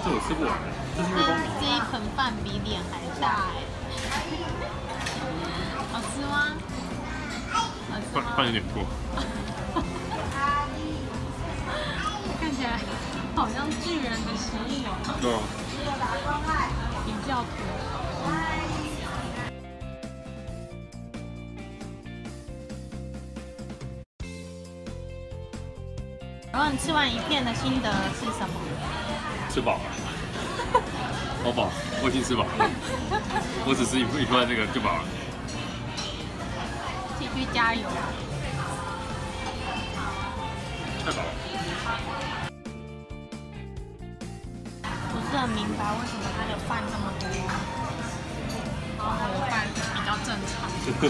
这我吃过，这是月光米。 这一盆饭比脸还大哎，好吃吗？好吃吗？ 饭有点过。 看起来好像巨人的食物哦。 对啊。 比较土。然后你吃完一片的心得是什么？ 吃饱了，好饱，我已经吃饱了，我只吃一块这个就饱了。 继续加油！ 太饱了。 不是很明白为什么它的饭这么多，然后我的饭比较正常。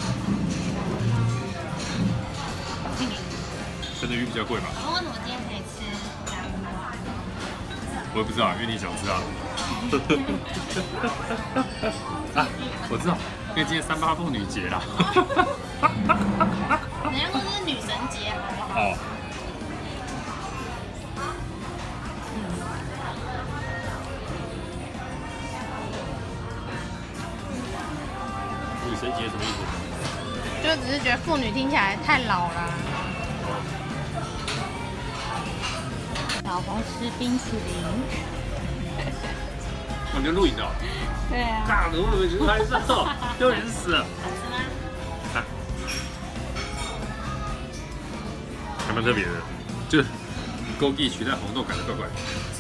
真的鱼比较贵吧？ 为什么今天可以吃炸鱼丸？ 我也不知道，因为你想吃啊。啊，我知道，因为今天38妇女节啦。 人家说这是女神节，好不好？ 哦。女神节什么意思？ 就只是觉得妇女听起来太老了。老公吃冰淇淋。 我们录影的。 对啊。 大的我们去拍照，丢人死了。 好吃吗？ 看，还蛮特别的，就是枸杞取代红豆，感觉怪怪的。